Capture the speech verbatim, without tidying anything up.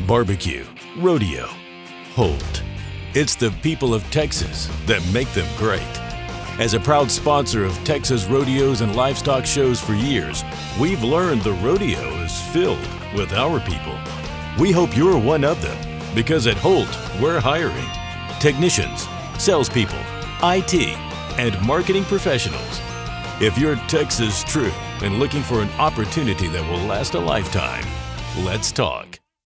barbecue, rodeo, HOLT. It's the people of Texas that make them great. As a proud sponsor of Texas rodeos and livestock shows for years, we've learned the rodeo is filled with our people. We hope you're one of them, because at HOLT, we're hiring technicians, salespeople, I T, and marketing professionals. If you're Texas true and looking for an opportunity that will last a lifetime, let's talk.